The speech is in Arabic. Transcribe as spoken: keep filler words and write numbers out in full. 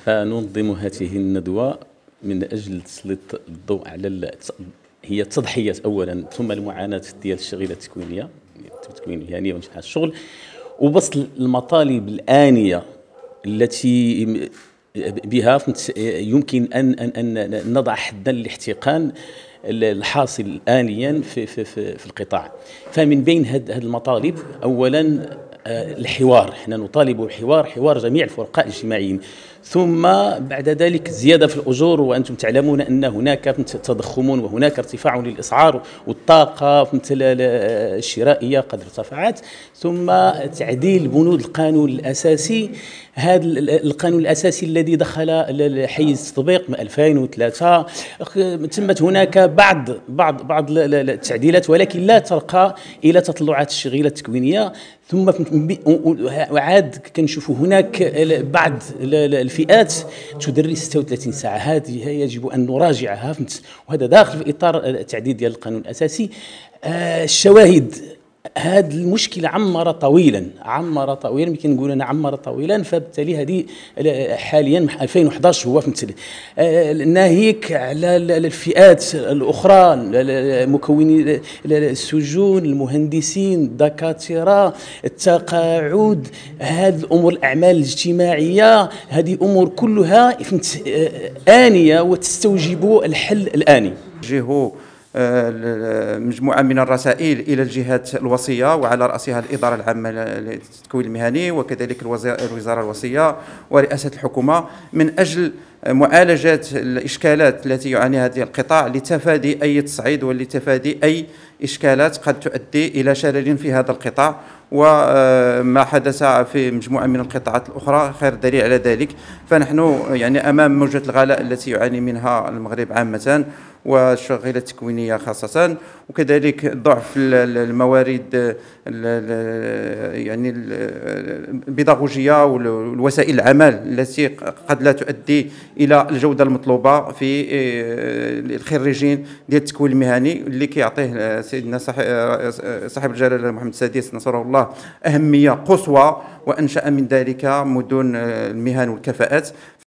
فننظم هذه الندوة من أجل تسليط الضوء على الت- هي التضحيات أولا، ثم المعاناة ديال الشغيلة التكوينية التكوين المهني وانتهاء الشغل، وبسط المطالب الآنية التي بها يمكن أن أن أن نضع حدا للاحتقان الحاصل آنيا في في في, في القطاع. فمن بين هذه المطالب أولا الحوار، احنا نطالب بالحوار، حوار جميع الفرقاء الاجتماعيين، ثم بعد ذلك زيادة في الأجور، وأنتم تعلمون أن هناك تضخم وهناك ارتفاع للأسعار، والطاقة مثل الشرائية قد ارتفعت، ثم تعديل بنود القانون الأساسي. هذا القانون الأساسي الذي دخل حيز التطبيق من ألفين وثلاثة، تمت هناك بعض بعض بعض التعديلات، ولكن لا ترقى إلى تطلعات الشغيلة التكوينية. ثم وعاد كنشوفوا هناك بعض الفئات تدرس ستة وثلاثين ساعة، هذه يجب أن نراجعها، وهذا داخل في إطار التعديل ديال القانون الأساسي. الشواهد، هذه المشكلة عمر طويلا عمر طويلا يمكن نقول أنا عمر طويلا، فبالتالي هذه حاليا ألفين وأحد عشر هو مثل ناهيك على الفئات الأخرى، مكوني السجون، المهندسين، الدكاترة، التقاعد، هذه الأمور، الأعمال الاجتماعية، هذه أمور كلها آنية وتستوجب الحل الآني. جهو مجموعة من الرسائل إلى الجهات الوصية، وعلى رأسها الإدارة العامة للتكوين المهني، وكذلك الوزارة الوصية ورئاسة الحكومة، من أجل معالجة الإشكالات التي يعانيها هذه القطاع، لتفادي أي تصعيد ولتفادي أي إشكالات قد تؤدي إلى شلل في هذا القطاع. وما حدث في مجموعة من القطاعات الأخرى خير دليل على ذلك. فنحن يعني أمام موجة الغلاء التي يعاني منها المغرب عامة والشغيلة التكوينية خاصة، وكذلك ضعف الموارد يعني البيداغوجية والوسائل العمل التي قد لا تؤدي إلى الجودة المطلوبة في الخريجين ديال التكوين المهني، اللي كيعطيه سيدنا صاحب الجلالة محمد السادس نصره الله أهمية قصوى، وأنشأ من ذلك مدن المهن والكفاءات.